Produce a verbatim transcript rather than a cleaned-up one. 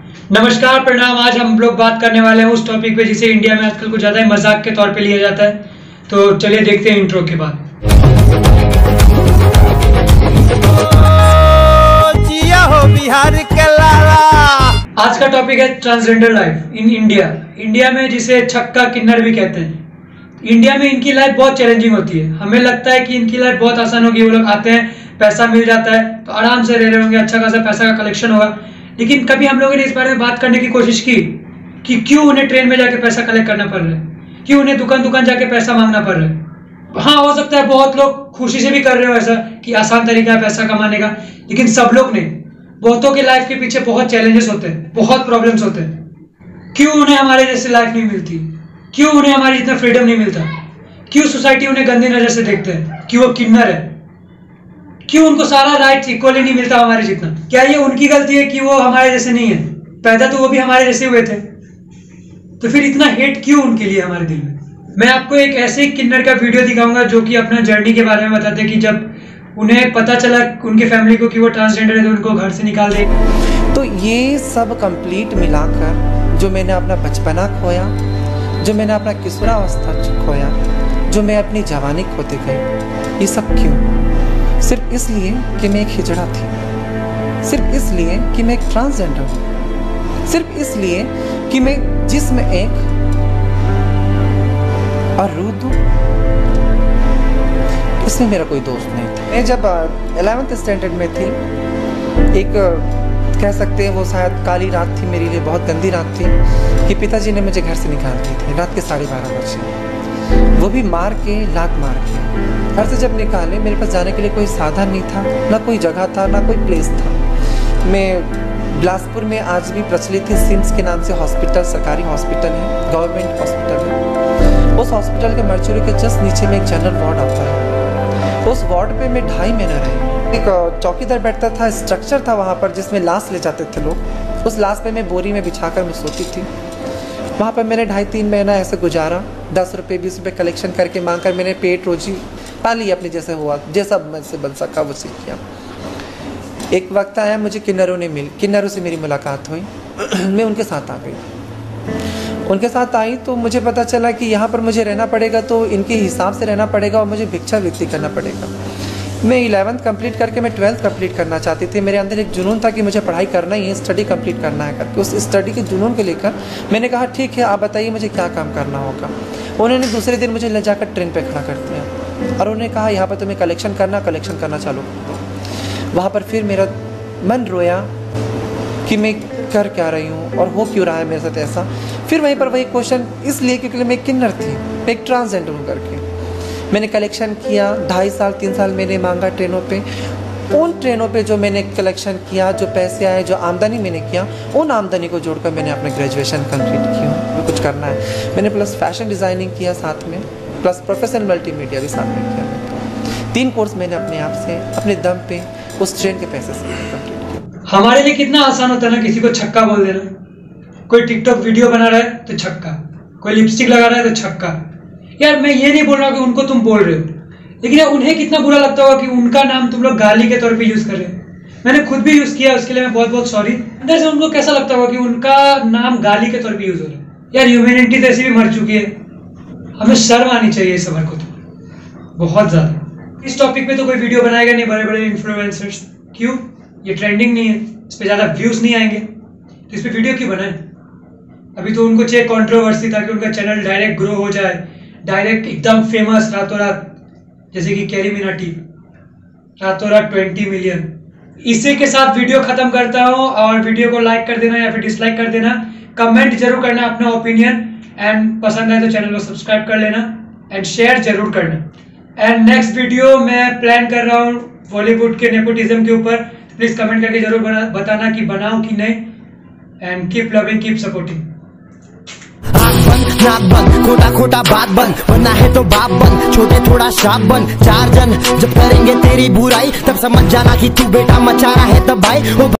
नमस्कार, प्रणाम। आज हम लोग बात करने वाले हैं उस टॉपिक पे जिसे इंडिया में आजकल कुछ ज्यादा ही मजाक के तौर पे लिया जाता है। तो चलिए देखते हैं इंट्रो के बाद। जिया हो बिहार के लाला। आज का टॉपिक है transgender life in India. India में जिसे छक्का किन्नर भी कहते हैं। इंडिया में इनकी लाइफ बहुत चैलेंजिंग होती है। हमें लगता है कि इनकी लाइफ बहुत आसान होगी। वो लोग आते हैं, पैसा मिल जाता है तो आराम से रह रहे होंगे, अच्छा खासा पैसा का कलेक्शन होगा। लेकिन कभी हम लोगों ने इस बारे में बात करने की कोशिश की कि क्यों उन्हें ट्रेन में जाके पैसा कलेक्ट करना पड़ रहा है, क्यों उन्हें दुकान दुकान जाके पैसा मांगना पड़ रहा है। हाँ, हो सकता है बहुत लोग खुशी से भी कर रहे हो ऐसा कि आसान तरीका है पैसा कमाने का, लेकिन सब लोग नहीं। बहुतों के लाइफ के पीछे बहुत चैलेंजेस होते हैं, बहुत प्रॉब्लम्स होते हैं। क्यों उन्हें हमारे जैसी लाइफ नहीं मिलती, क्यों उन्हें हमारी जितना फ्रीडम नहीं मिलता, क्यों सोसाइटी उन्हें गंदी नजर से देखते हैं कि वो किन्नर है, क्यों उनको सारा राइट इक्वली नहीं मिलता हमारे जितना। क्या ये उनकी गलती है कि वो हमारे जैसे नहीं है? पैदा तो वो भी हमारे जैसे हुए थे, तो फिर इतना हेट क्यों उनके लिए हमारे दिल में? मैं आपको एक ऐसे किन्नर का वीडियो दिखाऊंगा जो कि अपना जर्नी के बारे में बताते हैं कि जब उन्हें पता चला उनके फैमिली को कि वो ट्रांसजेंडर है तो उनको घर से निकाल दे। तो ये सब कंप्लीट मिलाकर जो मैंने अपना बचपना खोया, जो मैंने अपना किशोरावस्था खोया, जो मैं अपनी जवानी खोते गई, ये सब क्यों? सिर्फ इसलिए कि मैं एक हिजड़ा थी, सिर्फ इसलिए कि मैं एक ट्रांसजेंडर हूँ, सिर्फ इसलिए कि मैं जिस्म एक और रूह दूँ। इसमें मेरा कोई दोस्त नहीं था। मैं जब इलेवेंथ स्टैंडर्ड में थी, एक कह सकते हैं वो शायद काली रात थी मेरे लिए, बहुत गंदी रात थी कि पिताजी ने मुझे घर से निकाल दिए थे रात के साढ़े बारह बजे, वो भी मार के, लात मार के। घर से जब निकाले, मेरे पास जाने के लिए कोई साधन नहीं था, ना कोई जगह था, ना कोई प्लेस था। मैं बिलासपुर में आज भी प्रचलित है सिम्स के नाम से हॉस्पिटल, सरकारी हॉस्पिटल है, गवर्नमेंट हॉस्पिटल है। उस हॉस्पिटल के मर्चुरी के जस्ट नीचे में एक जनरल वार्ड आता है। उस वार्ड पे मैं ढाई महीने रही। एक चौकीदार बैठता था, स्ट्रक्चर था वहाँ पर जिसमें लाश ले जाते थे लोग। उस लाश पे मैं बोरी में बिछा कर मैं सोती थी। वहाँ पर मैंने ढाई तीन महीना ऐसे गुजारा। दस रुपये बीस रुपये कलेक्शन करके मांग कर मैंने पेट रोजी पाली अपने जैसे हुआ, जैसा मुझसे बन सका वो सीख किया। एक वक्त आया, मुझे किन्नरों ने मिल किन्नरों से मेरी मुलाकात हुई। मैं उनके साथ आ गई। उनके साथ आई तो मुझे पता चला कि यहाँ पर मुझे रहना पड़ेगा तो इनके हिसाब से रहना पड़ेगा और मुझे भिक्षा वृत्ति करना पड़ेगा। मैं इलेवेंथ कंप्लीट करके मैं ट्वेल्थ कंप्लीट करना चाहती थी। मेरे अंदर एक जुनून था कि मुझे पढ़ाई करना ही है, स्टडी कंप्लीट करना है करके। उस स्टडी के जुनून को लेकर मैंने कहा ठीक है, आप बताइए मुझे क्या काम करना होगा। उन्होंने दूसरे दिन मुझे ले जाकर ट्रेन पे खड़ा कर दिया और उन्होंने कहा यहाँ पर तुम्हें कलेक्शन करना कलेक्शन करना चालू कर दो। वहाँ पर फिर मेरा मन रोया कि मैं कर क्या रही हूँ और हो क्यों रहा है मेरे साथ ऐसा। फिर वहीं पर वही क्वेश्चन, इसलिए क्योंकि मैं किन्नर थी, मैं एक ट्रांसजेंडर हूँ करके। मैंने कलेक्शन किया, ढाई साल तीन साल मैंने मांगा ट्रेनों पे। उन ट्रेनों पे जो मैंने कलेक्शन किया, जो पैसे आए, जो आमदनी मैंने किया, उन आमदनी को जोड़कर मैंने अपना ग्रेजुएशन कंप्लीट किया। मैं कुछ करना है, मैंने प्लस फैशन डिज़ाइनिंग किया साथ में, प्लस प्रोफेशनल मल्टीमीडिया भी साथ में किया। तीन कोर्स मैंने अपने आप से, अपने दम पे, उस ट्रेन के पैसे से कंप्लीट किया। हमारे लिए कितना आसान होता है ना किसी को छक्का बोल देना। कोई टिकटॉक वीडियो बना रहा है तो छक्का, कोई लिपस्टिक लगा रहा है तो छक्का। यार मैं ये नहीं बोल रहा कि उनको तुम बोल रहे हो, लेकिन यार उन्हें कितना बुरा लगता होगा कि उनका नाम तुम लोग गाली के तौर पे यूज कर रहे हो। मैंने खुद भी यूज किया, उसके लिए मैं बहुत बहुत सॉरी। अंदर से उनको कैसा लगता होगा कि उनका नाम गाली के तौर पे यूज हो रहा है। यार ह्यूमैनिटी तो ऐसी भी मर चुकी है, हमें शर्म आनी चाहिए इस सबर को तो बहुत ज्यादा। इस टॉपिक पे तो कोई वीडियो बनाएगा नहीं बड़े बड़े इन्फ्लुएंसर्स। क्यों? ये ट्रेंडिंग नहीं है, इस पर ज्यादा व्यूज नहीं आएंगे, तो इस पर वीडियो क्यों बनाए? अभी तो उनको चाहिए कंट्रोवर्सी ताकि उनका चैनल डायरेक्ट ग्रो हो जाए, डायरेक्ट एकदम फेमस रातों रात, जैसे कि कैरी मिनाटी रातों रात ट्वेंटी मिलियन। इसी के साथ वीडियो खत्म करता हूं और वीडियो को लाइक कर देना या फिर डिसलाइक कर देना, कमेंट जरूर करना अपना ओपिनियन, एंड पसंद आए तो चैनल को सब्सक्राइब कर लेना एंड शेयर जरूर करना। एंड नेक्स्ट वीडियो मैं प्लान कर रहा हूँ बॉलीवुड के नेपोटिज्म के ऊपर, प्लीज कमेंट करके जरूर बताना कि बनाऊं कि नहीं। And keep loving, keep supporting. नाक बंद, खोटा खोटा बात बंद, बनना है तो बाप बन, छोटे थोड़ा शाप बन। चार जन जब करेंगे तेरी बुराई तब समझ जाना कि तू बेटा मचा रहा है तब भाई।